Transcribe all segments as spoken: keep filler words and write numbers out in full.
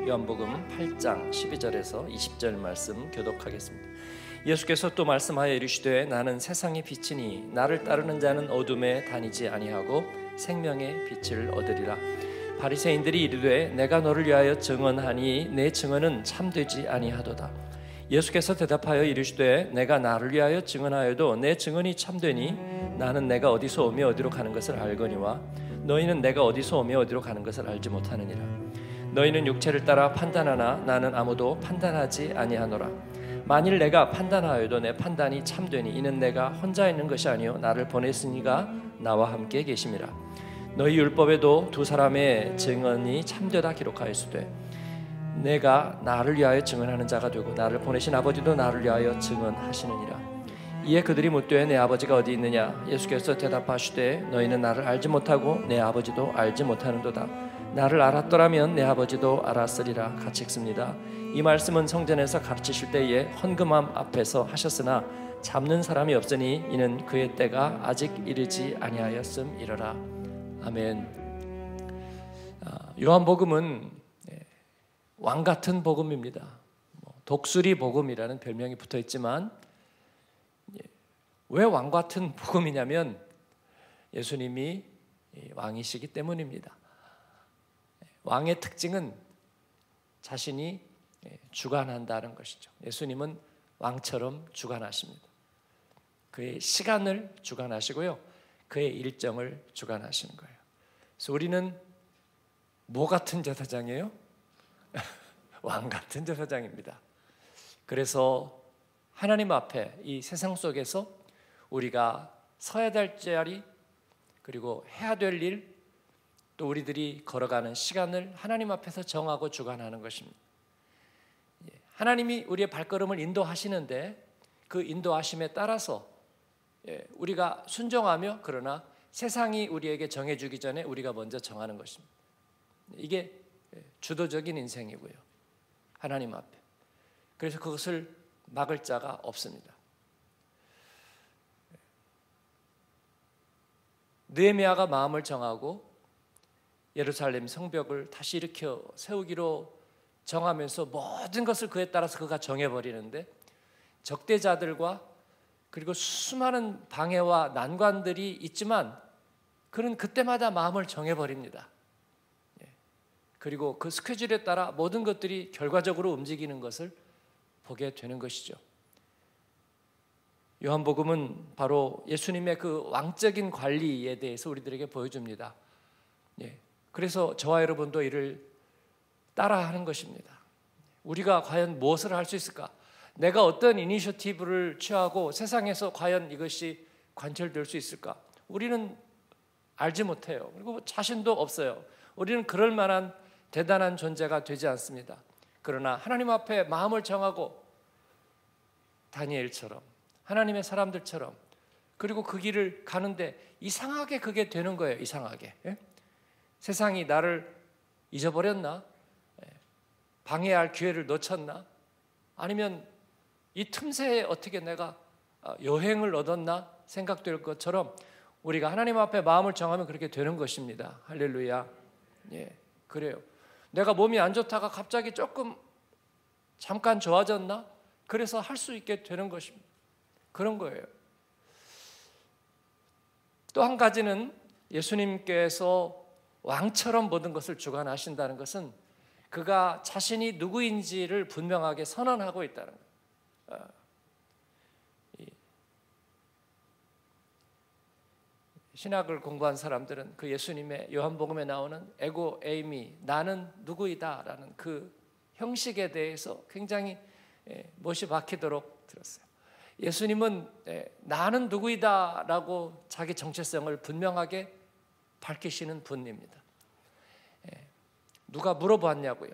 요한복음 팔 장 십이 절에서 이십 절 말씀 교독하겠습니다. 예수께서 또 말씀하여 이르시되 나는 세상의 빛이니 나를 따르는 자는 어둠에 다니지 아니하고 생명의 빛을 얻으리라. 바리새인들이 이르되 내가 너를 위하여 증언하니 내 증언은 참되지 아니하도다. 예수께서 대답하여 이르시되 내가 나를 위하여 증언하여도 내 증언이 참되니 나는 내가 어디서 오며 어디로 가는 것을 알거니와 너희는 내가 어디서 오며 어디로 가는 것을 알지 못하느니라. 너희는 육체를 따라 판단하나 나는 아무도 판단하지 아니하노라. 만일 내가 판단하여도 내 판단이 참되니 이는 내가 혼자 있는 것이 아니요 나를 보냈으니가 나와 함께 계심이라. 너희 율법에도 두 사람의 증언이 참되다 기록하였으되 내가 나를 위하여 증언하는 자가 되고 나를 보내신 아버지도 나를 위하여 증언하시느니라. 이에 그들이 묻되 내 아버지가 어디 있느냐? 예수께서 대답하시되 너희는 나를 알지 못하고 내 아버지도 알지 못하는도다. 나를 알았더라면 내 아버지도 알았으리라. 같이 읽습니다. 이 말씀은 성전에서 가르치실 때에 헌금함 앞에서 하셨으나 잡는 사람이 없으니 이는 그의 때가 아직 이르지 아니하였음이러라. 아멘. 요한복음은 왕 같은 복음입니다. 독수리 복음이라는 별명이 붙어 있지만 왜 왕 같은 복음이냐면 예수님이 왕이시기 때문입니다. 왕의 특징은 자신이 주관한다는 것이죠. 예수님은 왕처럼 주관하십니다. 그의 시간을 주관하시고요, 그의 일정을 주관하시는 거예요. 그래서 우리는 뭐 같은 제사장이에요? 왕 같은 제사장입니다. 그래서 하나님 앞에 이 세상 속에서 우리가 서야 될 자리, 그리고 해야 될 일, 또 우리들이 걸어가는 시간을 하나님 앞에서 정하고 주관하는 것입니다. 하나님이 우리의 발걸음을 인도하시는데 그 인도하심에 따라서 우리가 순종하며, 그러나 세상이 우리에게 정해주기 전에 우리가 먼저 정하는 것입니다. 이게 주도적인 인생이고요, 하나님 앞에. 그래서 그것을 막을 자가 없습니다. 느헤미야가 마음을 정하고 예루살렘 성벽을 다시 일으켜 세우기로 정하면서 모든 것을 그에 따라서 그가 정해버리는데, 적대자들과 그리고 수많은 방해와 난관들이 있지만 그는 그때마다 마음을 정해버립니다. 그리고 그 스케줄에 따라 모든 것들이 결과적으로 움직이는 것을 보게 되는 것이죠. 요한복음은 바로 예수님의 그 왕적인 관리에 대해서 우리들에게 보여줍니다. 예. 그래서 저와 여러분도 이를 따라하는 것입니다. 우리가 과연 무엇을 할 수 있을까? 내가 어떤 이니셔티브를 취하고 세상에서 과연 이것이 관철될 수 있을까? 우리는 알지 못해요. 그리고 자신도 없어요. 우리는 그럴 만한 대단한 존재가 되지 않습니다. 그러나 하나님 앞에 마음을 정하고 다니엘처럼, 하나님의 사람들처럼, 그리고 그 길을 가는데 이상하게 그게 되는 거예요. 이상하게. 예? 세상이 나를 잊어버렸나? 방해할 기회를 놓쳤나? 아니면 이 틈새에 어떻게 내가 여행을 얻었나 생각될 것처럼 우리가 하나님 앞에 마음을 정하면 그렇게 되는 것입니다. 할렐루야. 예, 그래요. 내가 몸이 안 좋다가 갑자기 조금 잠깐 좋아졌나? 그래서 할 수 있게 되는 것입니다. 그런 거예요. 또 한 가지는 예수님께서 왕처럼 모든 것을 주관하신다는 것은 그가 자신이 누구인지를 분명하게 선언하고 있다는 거예요. 신학을 공부한 사람들은 그 예수님의 요한복음에 나오는 에고 에이미, 나는 누구이다 라는 그 형식에 대해서 굉장히 못이 박히도록 들었어요. 예수님은 나는 누구이다 라고 자기 정체성을 분명하게 밝히시는 분입니다. 누가 물어봤냐고요.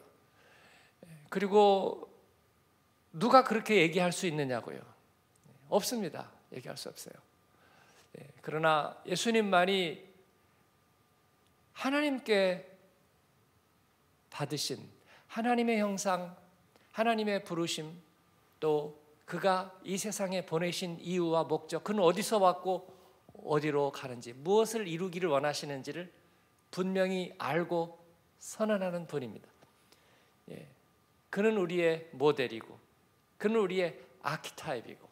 그리고 누가 그렇게 얘기할 수 있느냐고요. 없습니다. 얘기할 수 없어요. 그러나 예수님만이 하나님께 받으신 하나님의 형상, 하나님의 부르심, 또 그가 이 세상에 보내신 이유와 목적, 그는 어디서 왔고 어디로 가는지, 무엇을 이루기를 원하시는지를 분명히 알고 선언하는 분입니다. 예, 그는 우리의 모델이고 그는 우리의 아키타입이고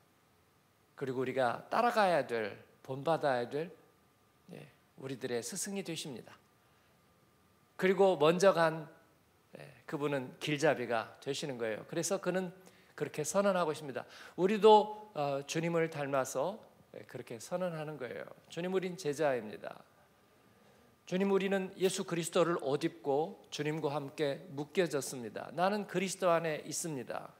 그리고 우리가 따라가야 될, 본받아야 될 예, 우리들의 스승이 되십니다. 그리고 먼저 간 예, 그분은 길잡이가 되시는 거예요. 그래서 그는 그렇게 선언하고 있습니다. 우리도 어, 주님을 닮아서 예, 그렇게 선언하는 거예요. 주님 우린 제자입니다. 주님 우리는 예수 그리스도를 옷 입고 주님과 함께 묶여졌습니다. 나는 그리스도 안에 있습니다.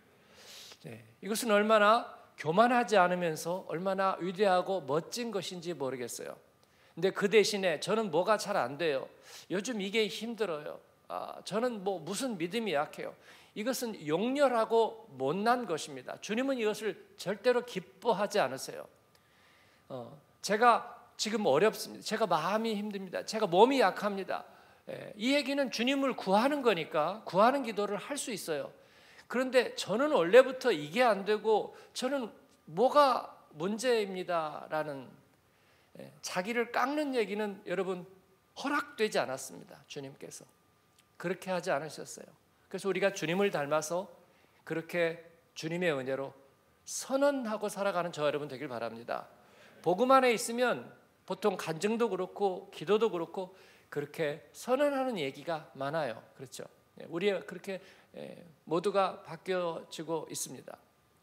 예, 이것은 얼마나 교만하지 않으면서 얼마나 위대하고 멋진 것인지 모르겠어요. 근데 그 대신에 저는 뭐가 잘 안 돼요. 요즘 이게 힘들어요. 아, 저는 뭐 무슨 믿음이 약해요. 이것은 용렬하고 못난 것입니다. 주님은 이것을 절대로 기뻐하지 않으세요. 어, 제가 지금 어렵습니다. 제가 마음이 힘듭니다. 제가 몸이 약합니다. 예, 이 얘기는 주님을 구하는 거니까 구하는 기도를 할 수 있어요. 그런데 저는 원래부터 이게 안 되고 저는 뭐가 문제입니다라는 예, 자기를 깎는 얘기는 여러분 허락되지 않았습니다. 주님께서 그렇게 하지 않으셨어요. 그래서 우리가 주님을 닮아서 그렇게 주님의 은혜로 선언하고 살아가는 저 여러분 되길 바랍니다. 복음 안에 있으면 보통 간증도 그렇고 기도도 그렇고 그렇게 선언하는 얘기가 많아요. 그렇죠? 우리 그렇게 모두가 바뀌어지고 있습니다.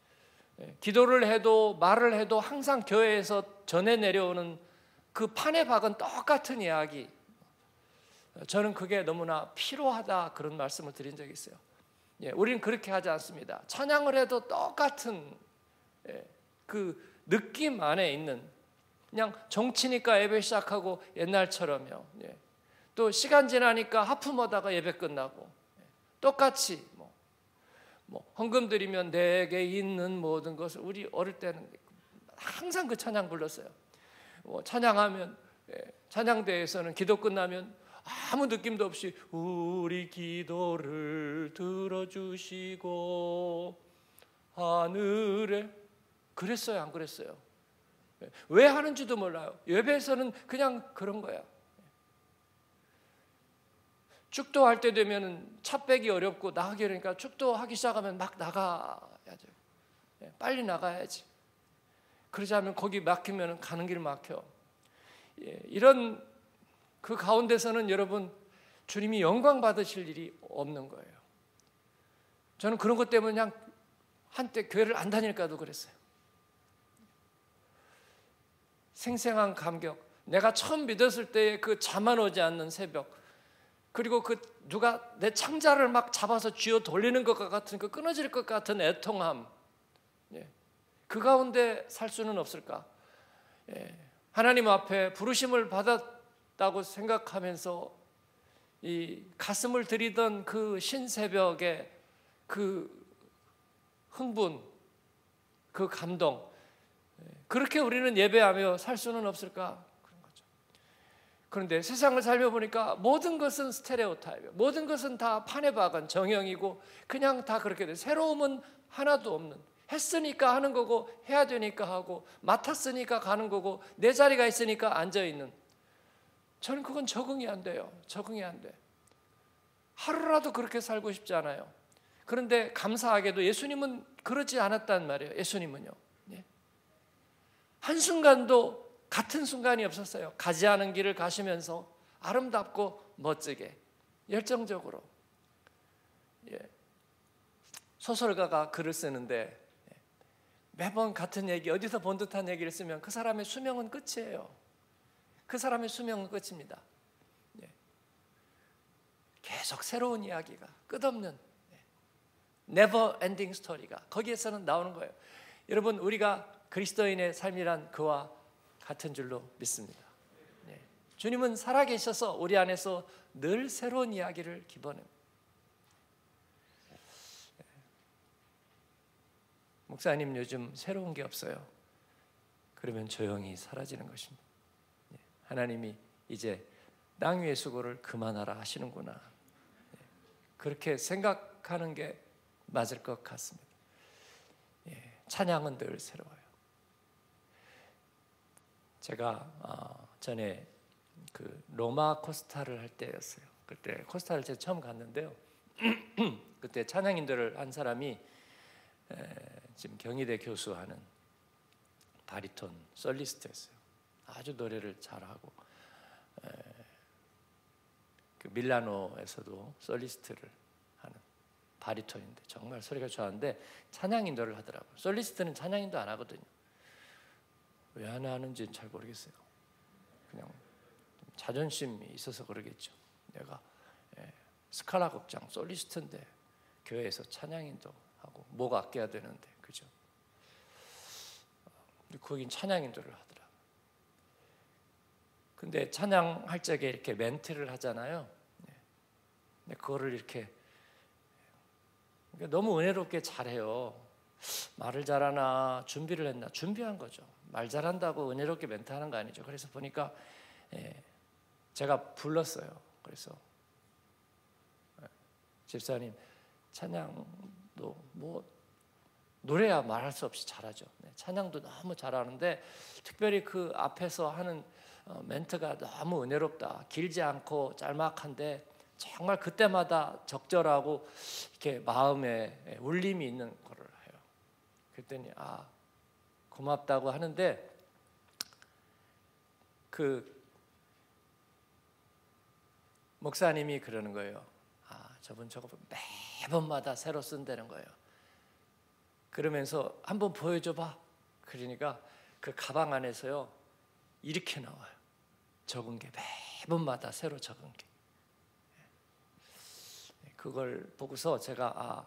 기도를 해도 말을 해도 항상 교회에서 전해 내려오는 그 판에 박은 똑같은 이야기. 저는 그게 너무나 피로하다 그런 말씀을 드린 적이 있어요. 예, 우리는 그렇게 하지 않습니다. 찬양을 해도 똑같은 예, 그 느낌 안에 있는 그냥 정치니까 예배 시작하고 옛날처럼요. 예. 또 시간 지나니까 하품하다가 예배 끝나고 예. 똑같이 뭐, 뭐 헌금 드리면 내게 있는 모든 것을 우리 어릴 때는 항상 그 찬양 불렀어요. 뭐 찬양하면 예. 찬양대에서는 기도 끝나면 아무 느낌도 없이 우리 기도를 들어주시고 하늘에 그랬어요, 안 그랬어요? 왜 하는지도 몰라요. 예배에서는 그냥 그런 거야. 축도할 때 되면 차 빼기 어렵고 나가기 어려우니까 축도하기 시작하면 막 나가야죠. 빨리 나가야지. 그러지 않으면 거기 막히면 가는 길 막혀. 이런 그 가운데서는 여러분 주님이 영광 받으실 일이 없는 거예요. 저는 그런 것 때문에 그냥 한때 교회를 안 다닐까도 그랬어요. 생생한 감격, 내가 처음 믿었을 때의 그 잠안 오지 않는 새벽, 그리고 그 누가 내 창자를 막 잡아서 쥐어 돌리는 것 같은 그 끊어질 것 같은 애통함, 예. 그 가운데 살 수는 없을까? 예. 하나님 앞에 부르심을 받았다고 생각하면서 이 가슴을 들이던 그 신새벽의 그 흥분, 그 감동, 그렇게 우리는 예배하며 살 수는 없을까? 그런 거죠. 그런데 세상을 살펴보니까 모든 것은 스테레오타입이에요. 모든 것은 다 판에 박은 정형이고 그냥 다 그렇게 돼. 새로움은 하나도 없는. 했으니까 하는 거고 해야 되니까 하고 맡았으니까 가는 거고 내 자리가 있으니까 앉아 있는. 저는 그건 적응이 안 돼요. 적응이 안 돼. 하루라도 그렇게 살고 싶지 않아요. 그런데 감사하게도 예수님은 그러지 않았단 말이에요. 예수님은요. 한순간도 같은 순간이 없었어요. 가지 않은 길을 가시면서 아름답고 멋지게 열정적으로. 예. 소설가가 글을 쓰는데 매번 같은 얘기, 어디서 본 듯한 얘기를 쓰면 그 사람의 수명은 끝이에요. 그 사람의 수명은 끝입니다. 예. 계속 새로운 이야기가 끝없는 never ending 스토리가 거기에서는 나오는 거예요. 여러분 우리가 그리스도인의 삶이란 그와 같은 줄로 믿습니다. 네. 주님은 살아계셔서 우리 안에서 늘 새로운 이야기를 기뻐합니다. 목사님 요즘 새로운 게 없어요. 그러면 조용히 사라지는 것입니다. 네. 하나님이 이제 땅 위의 수고를 그만하라 하시는구나. 네. 그렇게 생각하는 게 맞을 것 같습니다. 네. 찬양은 늘 새로워요. 제가 어, 전에 그 로마 코스타를 할 때였어요. 그때 코스타를 제가 처음 갔는데요. 그때 찬양인도를 한 사람이 에, 지금 경희대 교수하는 바리톤 솔리스트였어요. 아주 노래를 잘하고 에, 그 밀라노에서도 솔리스트를 하는 바리톤인데 정말 소리가 좋았는데 찬양인도를 하더라고요. 솔리스트는 찬양인도 안 하거든요. 왜 안 하는지는 잘 모르겠어요. 그냥 자존심이 있어서 그러겠죠. 내가 예, 스칼라 곡장 솔리스트인데 교회에서 찬양인도 하고 목 아껴야 되는데, 그죠? 거긴 찬양인도를 하더라. 근데 찬양할 적에 이렇게 멘트를 하잖아요. 근데 그거를 이렇게 너무 은혜롭게 잘해요. 말을 잘하나 준비를 했나? 준비한 거죠. 말 잘한다고 은혜롭게 멘트하는 거 아니죠. 그래서 보니까 예, 제가 불렀어요. 그래서 예, 집사님 찬양도 뭐 노래야 말할 수 없이 잘하죠. 네, 찬양도 너무 잘하는데 특별히 그 앞에서 하는 어, 멘트가 너무 은혜롭다. 길지 않고 짤막한데 정말 그때마다 적절하고 이렇게 마음에 울림이 있는 거를 해요. 그랬더니 아 고맙다고 하는데 그 목사님이 그러는 거예요. 아 저분 저거 매번마다 새로 쓴다는 거예요. 그러면서 한번 보여줘봐. 그러니까 그 가방 안에서요 이렇게 나와요. 적은 게 매번마다 새로 적은 게. 그걸 보고서 제가 아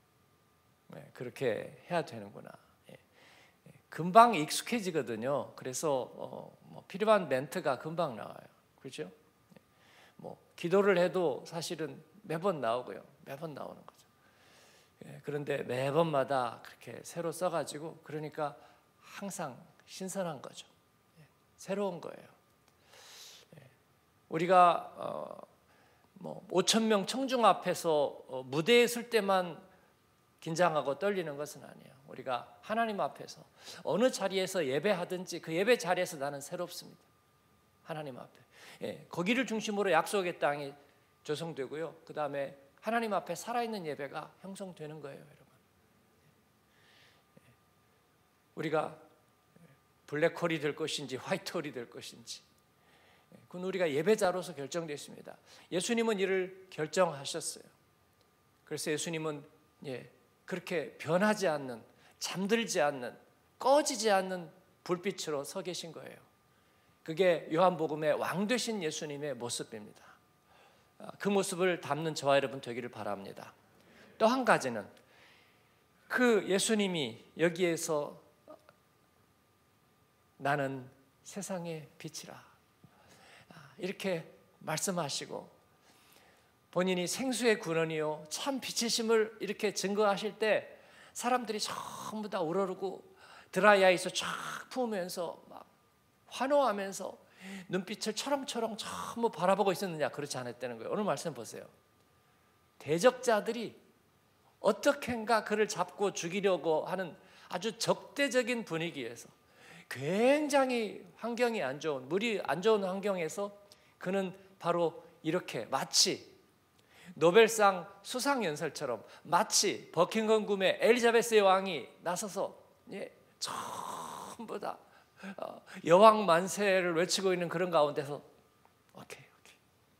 그렇게 해야 되는구나. 금방 익숙해지거든요. 그래서 어, 뭐 필요한 멘트가 금방 나와요. 그렇죠? 뭐 기도를 해도 사실은 매번 나오고요. 매번 나오는 거죠. 그런데 매번마다 그렇게 새로 써가지고 그러니까 항상 신선한 거죠. 새로운 거예요. 우리가 어, 뭐 오천 명 청중 앞에서 어, 무대에 설 때만 긴장하고 떨리는 것은 아니에요. 우리가 하나님 앞에서 어느 자리에서 예배하든지 그 예배 자리에서 나는 새롭습니다. 하나님 앞에 예, 거기를 중심으로 약속의 땅이 조성되고요. 그 다음에 하나님 앞에 살아있는 예배가 형성되는 거예요, 여러분. 우리가 블랙홀이 될 것인지 화이트홀이 될 것인지 그건 우리가 예배자로서 결정됐습니다. 예수님은 이를 결정하셨어요. 그래서 예수님은 예, 그렇게 변하지 않는, 잠들지 않는, 꺼지지 않는 불빛으로 서 계신 거예요. 그게 요한복음의 왕 되신 예수님의 모습입니다. 그 모습을 담는 저와 여러분 되기를 바랍니다. 또 한 가지는 그 예수님이 여기에서 나는 세상의 빛이라 이렇게 말씀하시고 본인이 생수의 근원이요 참 빛이심을 이렇게 증거하실 때 사람들이 전부 다 우러르고 드라이아이에서 쫙 품으면서 막 환호하면서 눈빛을 철렁철렁 전부 바라보고 있었느냐? 그렇지 않았다는 거예요. 오늘 말씀 보세요. 대적자들이 어떻게인가 그를 잡고 죽이려고 하는 아주 적대적인 분위기에서 굉장히 환경이 안 좋은, 물이 안 좋은 환경에서 그는 바로 이렇게 마치 노벨상 수상연설처럼 마치 버킹엄 궁의 엘리자베스의 왕이 나서서 예, 전부 다 여왕 만세를 외치고 있는 그런 가운데서 오케이 오케이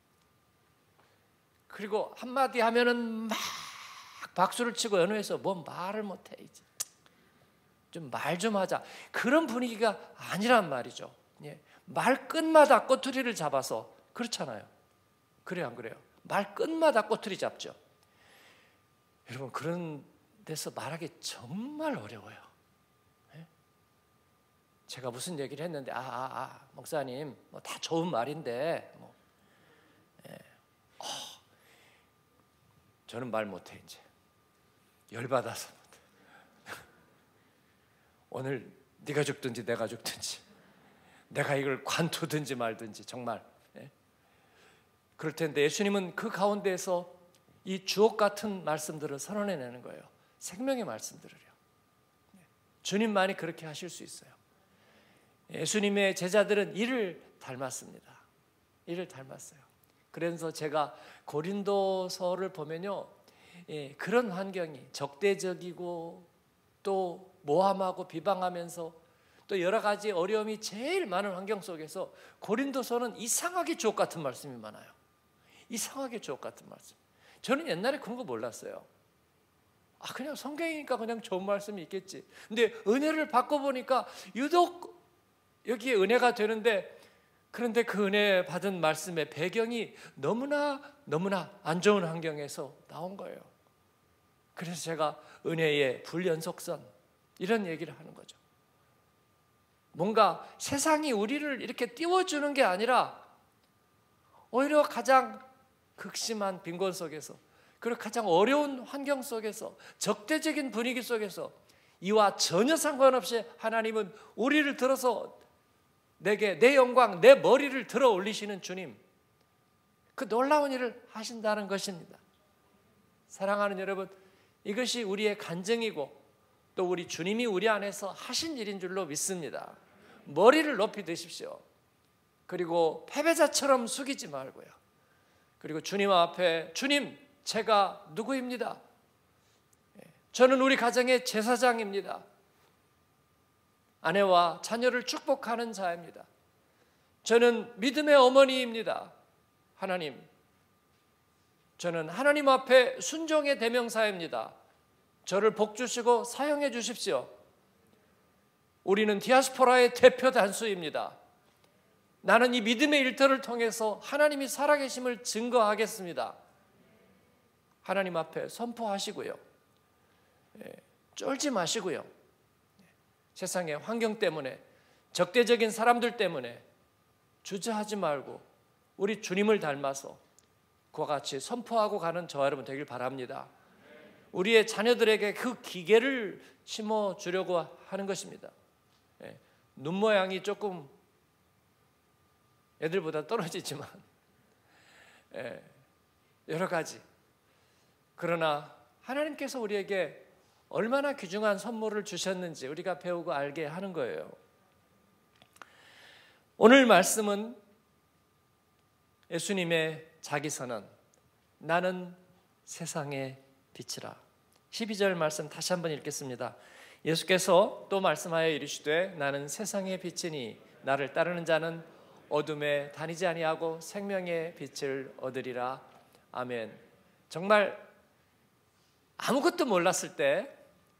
그리고 한마디 하면은 막 박수를 치고 연호해서 뭔 말을 못해 이제 좀 말 좀 하자 그런 분위기가 아니란 말이죠. 예, 말 끝마다 꼬투리를 잡아서 그렇잖아요. 그래요 안 그래요? 말 끝마다 꼬투리 잡죠. 여러분 그런 데서 말하기 정말 어려워요. 예? 제가 무슨 얘기를 했는데 아, 아, 아 목사님 뭐 다 좋은 말인데 뭐, 예. 어, 저는 말 못해 이제 열받아서 못해. 오늘 네가 죽든지 내가 죽든지 내가 이걸 관두든지 말든지 정말 예? 그럴 텐데 예수님은 그 가운데에서 이 주옥 같은 말씀들을 선언해내는 거예요. 생명의 말씀들을요. 주님만이 그렇게 하실 수 있어요. 예수님의 제자들은 이를 닮았습니다. 이를 닮았어요. 그래서 제가 고린도서를 보면요 예, 그런 환경이 적대적이고 또 모함하고 비방하면서 또 여러 가지 어려움이 제일 많은 환경 속에서 고린도서는 이상하게 주옥 같은 말씀이 많아요. 이상하게 주옥 같은 말씀. 저는 옛날에 그런 거 몰랐어요. 아, 그냥 성경이니까 그냥 좋은 말씀이 있겠지. 근데 은혜를 받고 보니까 유독 여기에 은혜가 되는데, 그런데 그 은혜 받은 말씀의 배경이 너무나 너무나 안 좋은 환경에서 나온 거예요. 그래서 제가 은혜의 불연속선 이런 얘기를 하는 거죠. 뭔가 세상이 우리를 이렇게 띄워주는 게 아니라 오히려 가장 극심한 빈곤 속에서, 그리고 가장 어려운 환경 속에서, 적대적인 분위기 속에서 이와 전혀 상관없이 하나님은 우리를 들어서 내게 내 영광, 내 머리를 들어 올리시는 주님, 그 놀라운 일을 하신다는 것입니다. 사랑하는 여러분, 이것이 우리의 간증이고 또 우리 주님이 우리 안에서 하신 일인 줄로 믿습니다. 머리를 높이 드십시오. 그리고 패배자처럼 숙이지 말고요. 그리고 주님 앞에, 주님, 제가 누구입니다. 저는 우리 가정의 제사장입니다. 아내와 자녀를 축복하는 자입니다. 저는 믿음의 어머니입니다. 하나님, 저는 하나님 앞에 순종의 대명사입니다. 저를 복주시고 사용해 주십시오. 우리는 디아스포라의 대표 단수입니다. 나는 이 믿음의 일터를 통해서 하나님이 살아계심을 증거하겠습니다. 하나님 앞에 선포하시고요. 쫄지 마시고요. 세상의 환경 때문에, 적대적인 사람들 때문에 주저하지 말고 우리 주님을 닮아서 그와 같이 선포하고 가는 저와 여러분 되길 바랍니다. 우리의 자녀들에게 그 기계를 심어주려고 하는 것입니다. 눈 모양이 조금 애들보다 떨어지지만 여러 가지, 그러나 하나님께서 우리에게 얼마나 귀중한 선물을 주셨는지 우리가 배우고 알게 하는 거예요. 오늘 말씀은 예수님의 자기선언, 나는 세상의 빛이라. 십이 절 말씀 다시 한번 읽겠습니다. 예수께서 또 말씀하여 이르시되 나는 세상의 빛이니 나를 따르는 자는 어둠에 다니지 아니하고 생명의 빛을 얻으리라. 아멘. 정말 아무것도 몰랐을 때,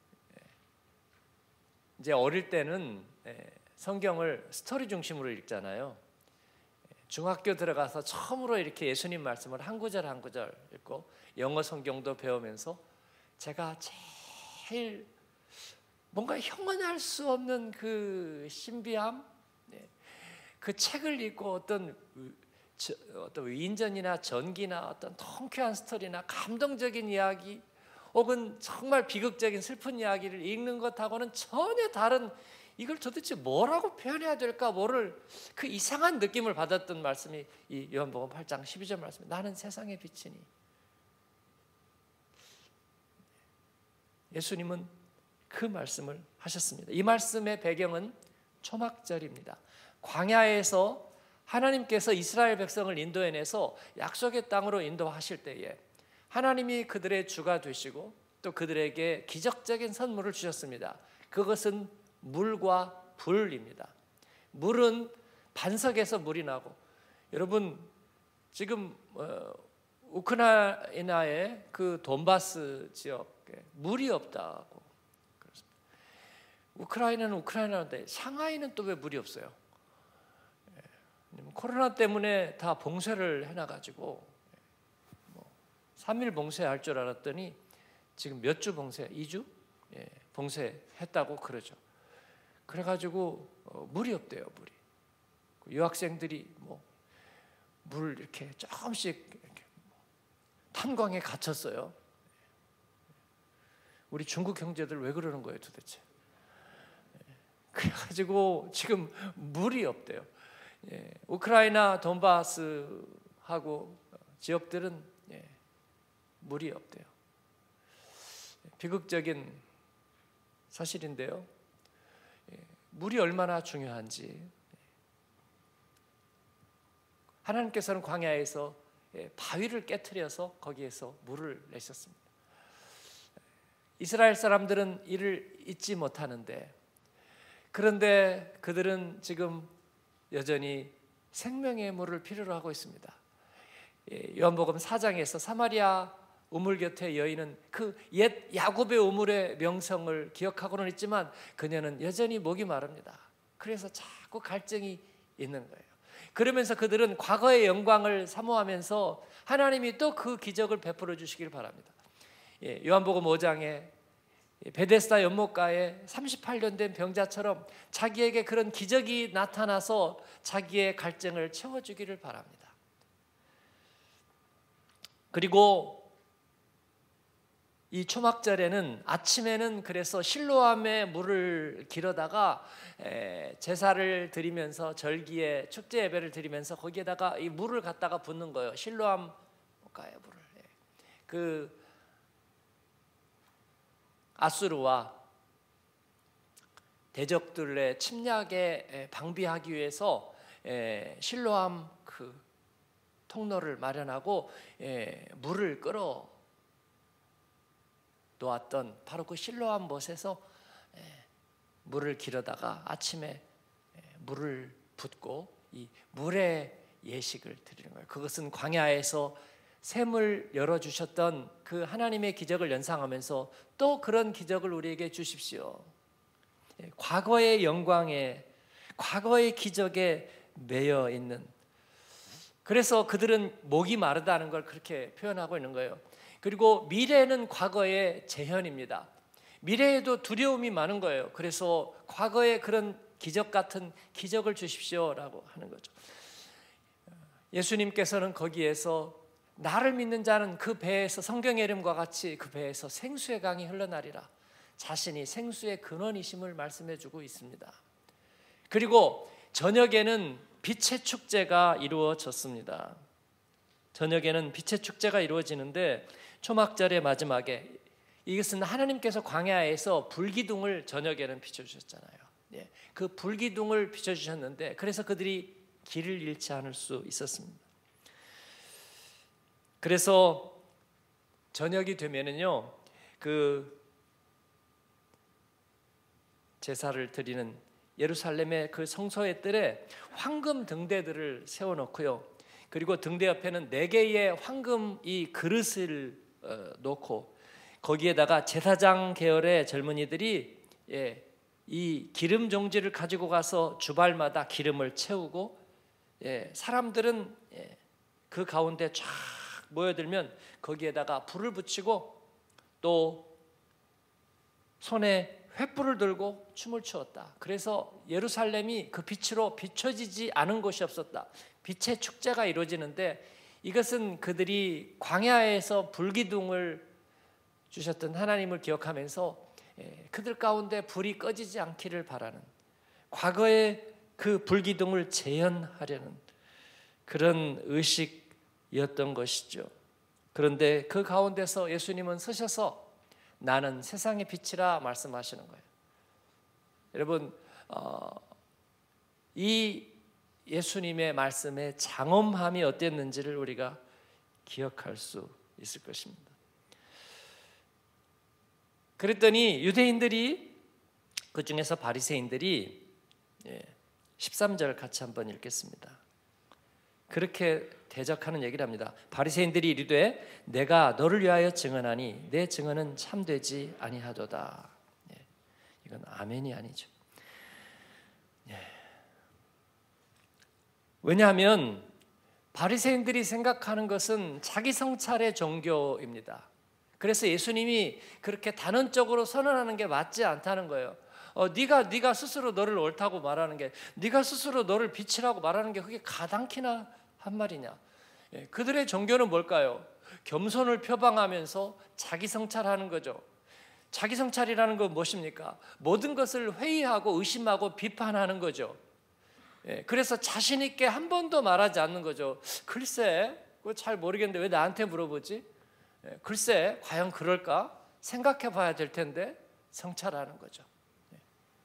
이제 어릴 때는 성경을 스토리 중심으로 읽잖아요. 중학교 들어가서 처음으로 이렇게 예수님 말씀을 한 구절 한 구절 읽고 영어 성경도 배우면서 제가 제일 뭔가 형언할 수 없는 그 신비함, 그 책을 읽고 어떤 어떤 위인전이나 전기나 어떤 통쾌한 스토리나 감동적인 이야기, 혹은 정말 비극적인 슬픈 이야기를 읽는 것하고는 전혀 다른, 이걸 도대체 뭐라고 표현해야 될까 모를 그 이상한 느낌을 받았던 말씀이 이 요한복음 팔 장 십이 절 말씀입니다. 나는 세상의 빛이니. 예수님은 그 말씀을 하셨습니다. 이 말씀의 배경은 초막절입니다. 광야에서 하나님께서 이스라엘 백성을 인도해내서 약속의 땅으로 인도하실 때에 하나님이 그들의 주가 되시고 또 그들에게 기적적인 선물을 주셨습니다. 그것은 물과 불입니다. 물은 반석에서 물이 나고, 여러분 지금 어, 우크라이나의 그 돈바스 지역에 물이 없다고 그렇습니다. 우크라이나는 우크라이나인데 상하이는 또 왜 물이 없어요? 코로나 때문에 다 봉쇄를 해놔가지고 삼 일 봉쇄할 줄 알았더니 지금 몇 주 봉쇄? 이 주? 예, 봉쇄했다고 그러죠. 그래가지고 어, 물이 없대요, 물이. 유학생들이 뭐 물 이렇게 조금씩 이렇게 탄광에 갇혔어요. 우리 중국 형제들 왜 그러는 거예요, 도대체? 그래가지고 지금 물이 없대요. 예, 우크라이나 돈바스하고 지역들은 예, 물이 없대요. 비극적인 사실인데요. 예, 물이 얼마나 중요한지. 하나님께서는 광야에서 예, 바위를 깨트려서 거기에서 물을 내셨습니다. 이스라엘 사람들은 이를 잊지 못하는데, 그런데 그들은 지금 여전히 생명의 물을 필요로 하고 있습니다. 요한복음 사 장에서 사마리아 우물 곁에 여인은 그 옛 야곱의 우물의 명성을 기억하고는 있지만 그녀는 여전히 목이 마릅니다. 그래서 자꾸 갈증이 있는 거예요. 그러면서 그들은 과거의 영광을 사모하면서 하나님이 또 그 기적을 베풀어 주시길 바랍니다. 요한복음 오 장에 베데스다 연못가에 삼십팔 년 된 병자처럼 자기에게 그런 기적이 나타나서 자기의 갈증을 채워주기를 바랍니다. 그리고 이 초막절에는 아침에는 그래서 실로암에 물을 길어다가 제사를 드리면서 절기에 축제 예배를 드리면서 거기에다가 이 물을 갖다가 붓는 거예요. 실로암 가에 물을. 그 아수르와 대적들의 침략에 방비하기 위해서 실로암 그 통로를 마련하고 물을 끌어 놓았던 바로 그 실로암 못에서 물을 길어다가 아침에 물을 붓고 이 물의 예식을 드리는 거예요. 그것은 광야에서 샘을 열어주셨던 그 하나님의 기적을 연상하면서 또 그런 기적을 우리에게 주십시오. 과거의 영광에, 과거의 기적에 매여 있는, 그래서 그들은 목이 마르다는 걸 그렇게 표현하고 있는 거예요. 그리고 미래는 과거의 재현입니다. 미래에도 두려움이 많은 거예요. 그래서 과거의 그런 기적 같은 기적을 주십시오라고 하는 거죠. 예수님께서는 거기에서 나를 믿는 자는 그 배에서, 성경의 이름과 같이 그 배에서 생수의 강이 흘러나리라, 자신이 생수의 근원이심을 말씀해주고 있습니다. 그리고 저녁에는 빛의 축제가 이루어졌습니다. 저녁에는 빛의 축제가 이루어지는데 초막절의 마지막에, 이것은 하나님께서 광야에서 불기둥을 저녁에는 비춰주셨잖아요. 예, 그 불기둥을 비춰주셨는데 그래서 그들이 길을 잃지 않을 수 있었습니다. 그래서 저녁이 되면은요, 그 제사를 드리는 예루살렘의 그 성소의 뜰에 황금 등대들을 세워놓고요, 그리고 등대 옆에는 네 개의 황금 이 그릇을 어, 놓고 거기에다가 제사장 계열의 젊은이들이 예, 이 기름 종지를 가지고 가서 주발마다 기름을 채우고, 예, 사람들은 예, 그 가운데 쫙 모여들면 거기에다가 불을 붙이고 또 손에 횃불을 들고 춤을 추었다. 그래서 예루살렘이 그 빛으로 비춰지지 않은 곳이 없었다. 빛의 축제가 이루어지는데, 이것은 그들이 광야에서 불기둥을 주셨던 하나님을 기억하면서 그들 가운데 불이 꺼지지 않기를 바라는, 과거의 그 불기둥을 재현하려는 그런 의식이었던 것이죠. 그런데 그 가운데서 예수님은 서셔서 나는 세상의 빛이라 말씀하시는 거예요. 여러분, 어, 이 예수님의 말씀의 장엄함이 어땠는지를 우리가 기억할 수 있을 것입니다. 그랬더니 유대인들이, 그 중에서 바리새인들이, 십삼 절 같이 한번 읽겠습니다. 그렇게 대적하는 얘기를 합니다. 바리새인들이 이르되 내가 너를 위하여 증언하니 내 증언은 참되지 아니하도다. 이건 아멘이 아니죠. 왜냐하면 바리새인들이 생각하는 것은 자기 성찰의 종교입니다. 그래서 예수님이 그렇게 단언적으로 선언하는 게 맞지 않다는 거예요. 어, 네가 네가 스스로 너를 옳다고 말하는 게, 네가 스스로 너를 빛이라고 말하는 게 그게 가당키나 한 말이냐. 예, 그들의 종교는 뭘까요? 겸손을 표방하면서 자기 성찰하는 거죠. 자기 성찰이라는 건 무엇입니까? 모든 것을 회의하고 의심하고 비판하는 거죠. 예, 그래서 자신 있게 한 번도 말하지 않는 거죠. 글쎄, 그거 잘 모르겠는데 왜 나한테 물어보지? 예, 글쎄, 과연 그럴까? 생각해 봐야 될 텐데 성찰하는 거죠. 예.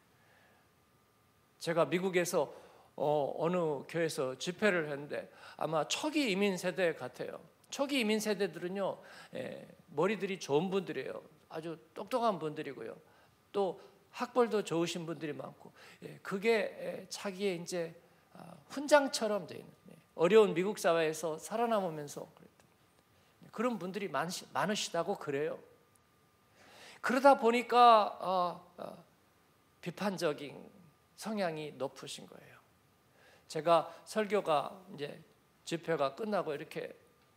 제가 미국에서 어, 어느 교회에서 집회를 했는데 아마 초기 이민 세대 같아요. 초기 이민 세대들은요, 예, 머리들이 좋은 분들이에요. 아주 똑똑한 분들이고요. 또 학벌도 좋으신 분들이 많고, 예, 그게 자기의 이제 훈장처럼 되어 있는, 어려운 미국 사회에서 살아남으면서 그런 분들이 많으시, 많으시다고 그래요. 그러다 보니까 어, 어, 비판적인 성향이 높으신 거예요. 제가 설교가 이제 집회가 끝나고 이렇게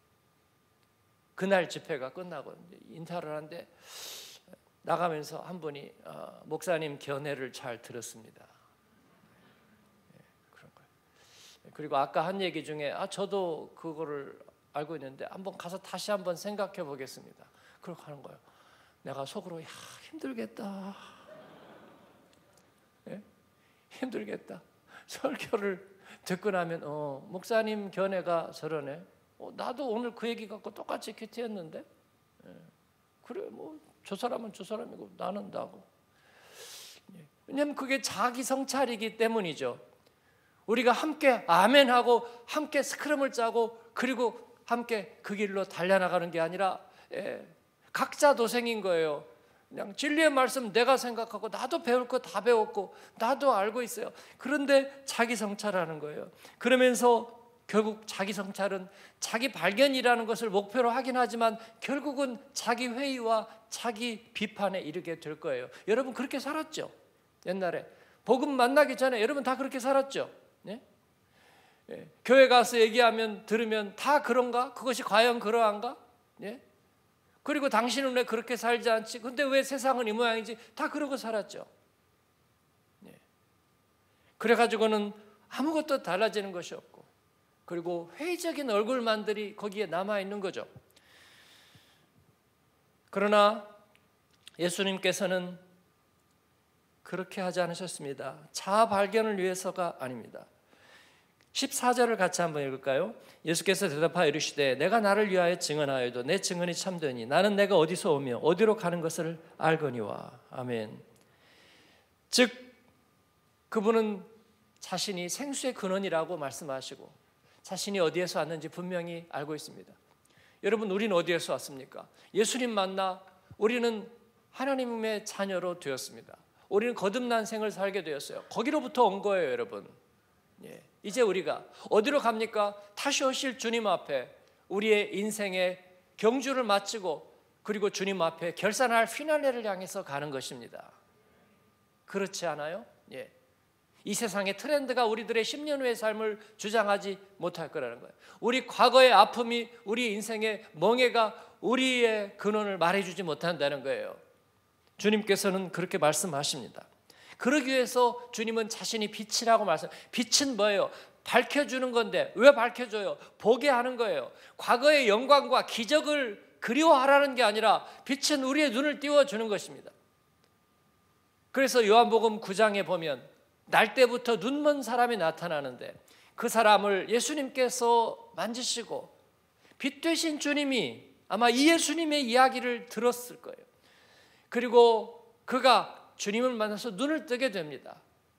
그날 집회가 끝나고 이제 인사를 하는데 나가면서 한 분이 어, 목사님 견해를 잘 들었습니다. 예, 그런 거예요. 그리고 아까 한 얘기 중에 아 저도 그거를 알고 있는데 한번 가서 다시 한번 생각해 보겠습니다. 그렇게 하는 거예요. 내가 속으로 야 힘들겠다. 예? 힘들겠다. 설교를 듣고 나면 어 목사님 견해가 저러네. 어, 나도 오늘 그 얘기 갖고 똑같이 큐티했는데 예. 그래 뭐 저 사람은 저 사람이고 나는 나고. 예. 왜냐하면 그게 자기 성찰이기 때문이죠. 우리가 함께 아멘하고 함께 스크럼을 짜고 그리고 함께 그 길로 달려나가는 게 아니라 예, 각자 도생인 거예요. 그냥 진리의 말씀 내가 생각하고 나도 배울 거 다 배웠고 나도 알고 있어요. 그런데 자기 성찰하는 거예요. 그러면서 결국 자기 성찰은 자기 발견이라는 것을 목표로 하긴 하지만 결국은 자기 회의와 자기 비판에 이르게 될 거예요. 여러분 그렇게 살았죠? 옛날에 복음 만나기 전에 여러분 다 그렇게 살았죠? 네? 예, 교회 가서 얘기하면 들으면 다 그런가? 그것이 과연 그러한가? 예? 그리고 당신은 왜 그렇게 살지 않지? 근데 왜 세상은 이 모양이지? 다 그러고 살았죠. 예. 그래가지고는 아무것도 달라지는 것이 없고 그리고 회의적인 얼굴만들이 거기에 남아있는 거죠. 그러나 예수님께서는 그렇게 하지 않으셨습니다. 자아 발견을 위해서가 아닙니다. 십사 절을 같이 한번 읽을까요? 예수께서 대답하여 이르시되 내가 나를 위하여 증언하여도 내 증언이 참되니 나는 내가 어디서 오며 어디로 가는 것을 알거니와. 아멘. 즉 그분은 자신이 생수의 근원이라고 말씀하시고 자신이 어디에서 왔는지 분명히 알고 있습니다. 여러분 우리는 어디에서 왔습니까? 예수님 만나 우리는 하나님의 자녀로 되었습니다. 우리는 거듭난 생을 살게 되었어요. 거기로부터 온 거예요, 여러분. 예. 이제 우리가 어디로 갑니까? 다시 오실 주님 앞에 우리의 인생의 경주를 마치고 그리고 주님 앞에 결산할 피날레를 향해서 가는 것입니다. 그렇지 않아요? 예. 이 세상의 트렌드가 우리들의 십 년 후의 삶을 주장하지 못할 거라는 거예요. 우리 과거의 아픔이 우리 인생의 멍해가 우리의 근원을 말해주지 못한다는 거예요. 주님께서는 그렇게 말씀하십니다. 그러기 위해서 주님은 자신이 빛이라고 말씀. 빛은 뭐예요? 밝혀주는 건데 왜 밝혀줘요? 보게 하는 거예요. 과거의 영광과 기적을 그리워하라는 게 아니라 빛은 우리의 눈을 띄워주는 것입니다. 그래서 요한복음 구 장에 보면 날 때부터 눈먼 사람이 나타나는데 그 사람을 예수님께서 만지시고 빛 되신 주님이 아마 이 예수님의 이야기를 들었을 거예요. 그리고 그가 주님을 만나서 눈을 뜨게 됩니다.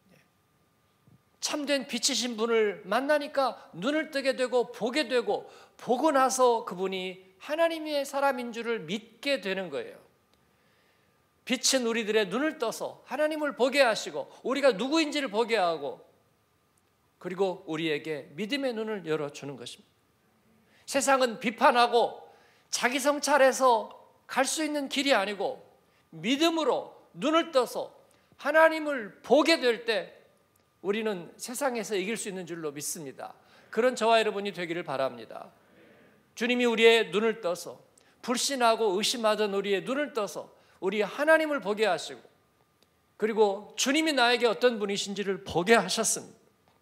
참된 빛이신 분을 만나니까 눈을 뜨게 되고 보게 되고 보고 나서 그분이 하나님의 사람인 줄을 믿게 되는 거예요. 빛은 우리들의 눈을 떠서 하나님을 보게 하시고 우리가 누구인지를 보게 하고 그리고 우리에게 믿음의 눈을 열어주는 것입니다. 세상은 비판하고 자기 성찰해서 갈 수 있는 길이 아니고 믿음으로 눈을 떠서 하나님을 보게 될 때 우리는 세상에서 이길 수 있는 줄로 믿습니다. 그런 저와 여러분이 되기를 바랍니다. 주님이 우리의 눈을 떠서 불신하고 의심하던 우리의 눈을 떠서 우리 하나님을 보게 하시고 그리고 주님이 나에게 어떤 분이신지를 보게 하셨습니다.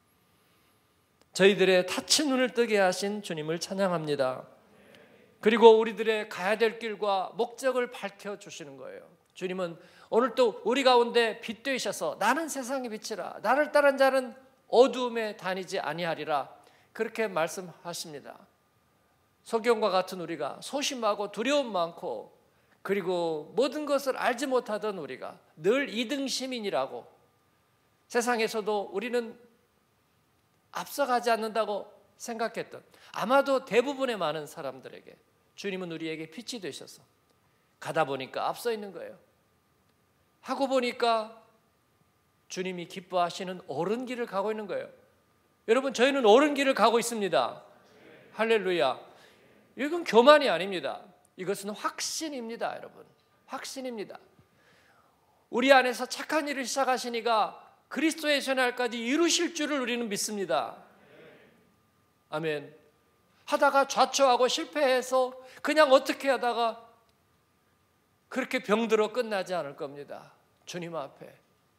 저희들의 닫힌 눈을 뜨게 하신 주님을 찬양합니다. 그리고 우리들의 가야 될 길과 목적을 밝혀주시는 거예요. 주님은 오늘 또 우리 가운데 빛 되셔서 나는 세상의 빛이라 나를 따른 자는 어두움에 다니지 아니하리라 그렇게 말씀하십니다. 소경과 같은 우리가 소심하고 두려움 많고 그리고 모든 것을 알지 못하던 우리가 늘 이등 시민이라고 세상에서도 우리는 앞서가지 않는다고 생각했던 아마도 대부분의 많은 사람들에게 주님은 우리에게 빛이 되셔서 가다 보니까 앞서 있는 거예요. 하고 보니까 주님이 기뻐하시는 옳은 길을 가고 있는 거예요. 여러분, 저희는 옳은 길을 가고 있습니다. 할렐루야. 이건 교만이 아닙니다. 이것은 확신입니다, 여러분. 확신입니다. 우리 안에서 착한 일을 시작하시니까 그리스도의 전날까지 이루실 줄을 우리는 믿습니다. 아멘. 하다가 좌초하고 실패해서 그냥 어떻게 하다가 그렇게 병들어 끝나지 않을 겁니다. 주님 앞에.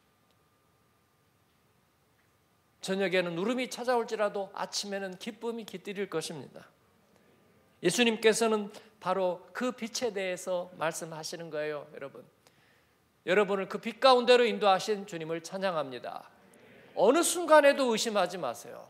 저녁에는 울음이 찾아올지라도 아침에는 기쁨이 깃들일 것입니다. 예수님께서는 바로 그 빛에 대해서 말씀하시는 거예요, 여러분. 여러분을 그 빛 가운데로 인도하신 주님을 찬양합니다. 어느 순간에도 의심하지 마세요.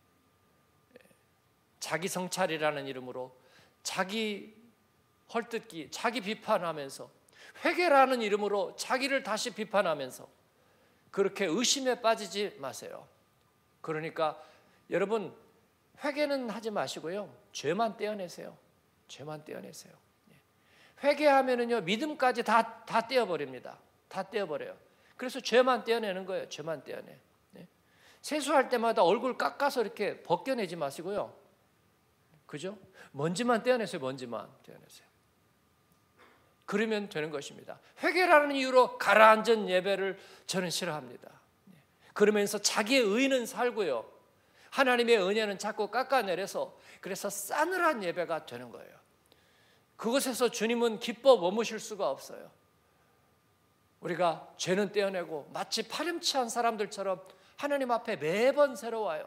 자기 성찰이라는 이름으로 자기 헐뜯기, 자기 비판하면서, 회개라는 이름으로 자기를 다시 비판하면서 그렇게 의심에 빠지지 마세요. 그러니까 여러분, 회개는 하지 마시고요, 죄만 떼어내세요. 죄만 떼어내세요. 회개하면은요, 믿음까지 다, 다 떼어버립니다. 다 떼어버려요. 그래서 죄만 떼어내는 거예요. 죄만 떼어내. 세수할 때마다 얼굴 깎아서 이렇게 벗겨내지 마시고요, 그죠? 먼지만 떼어내세요. 먼지만 떼어내세요. 그러면 되는 것입니다. 회개라는 이유로 가라앉은 예배를 저는 싫어합니다. 그러면서 자기의 의는 살고요, 하나님의 은혜는 자꾸 깎아내려서 그래서 싸늘한 예배가 되는 거예요. 그것에서 주님은 기뻐 머무실 수가 없어요. 우리가 죄는 떼어내고 마치 파렴치한 사람들처럼 하나님 앞에 매번 새로워요.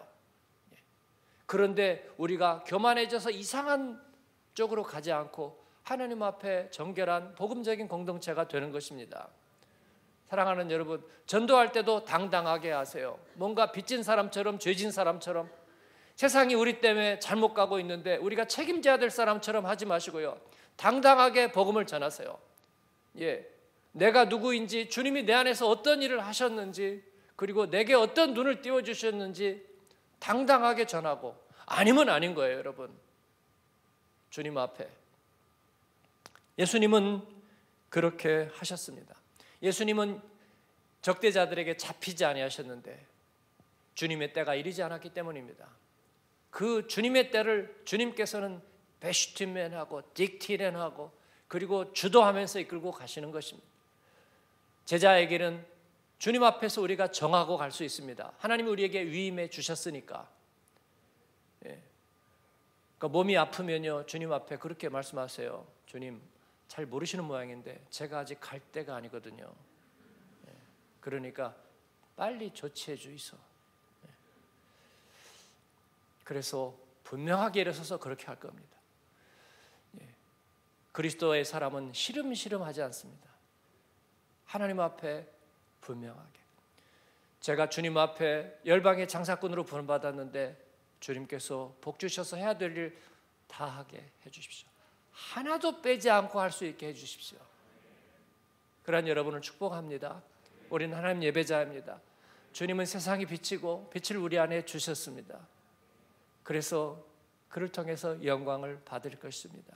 그런데 우리가 교만해져서 이상한 쪽으로 가지 않고 하나님 앞에 정결한 복음적인 공동체가 되는 것입니다. 사랑하는 여러분, 전도할 때도 당당하게 하세요. 뭔가 빚진 사람처럼, 죄진 사람처럼, 세상이 우리 때문에 잘못 가고 있는데 우리가 책임져야 될 사람처럼 하지 마시고요, 당당하게 복음을 전하세요. 예, 내가 누구인지, 주님이 내 안에서 어떤 일을 하셨는지, 그리고 내게 어떤 눈을 띄워주셨는지 당당하게 전하고, 아니면 아닌 거예요, 여러분. 주님 앞에. 예수님은 그렇게 하셨습니다. 예수님은 적대자들에게 잡히지 아니하셨는데 주님의 때가 이르지 않았기 때문입니다. 그 주님의 때를 주님께서는 베슈티맨하고 딕티렌하고 그리고 주도하면서 이끌고 가시는 것입니다. 제자에게는 주님 앞에서 우리가 정하고 갈 수 있습니다. 하나님이 우리에게 위임해 주셨으니까. 예. 그러니까 몸이 아프면요, 주님 앞에 그렇게 말씀하세요. 주님, 잘 모르시는 모양인데 제가 아직 갈 때가 아니거든요. 예. 그러니까 빨리 조치해 주이소. 예. 그래서 분명하게 일어서서 그렇게 할 겁니다. 예. 그리스도의 사람은 시름시름하지 않습니다. 하나님 앞에 분명하게. 제가 주님 앞에 열방의 장사꾼으로 부름받았는데 주님께서 복 주셔서 해야 될 일 다 하게 해주십시오. 하나도 빼지 않고 할 수 있게 해주십시오. 그러한 여러분을 축복합니다. 우리는 하나님 예배자입니다. 주님은 세상이 빛이고 빛을 우리 안에 주셨습니다. 그래서 그를 통해서 영광을 받을 것입니다.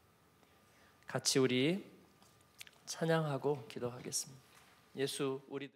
같이 우리 찬양하고 기도하겠습니다. 예수, 우리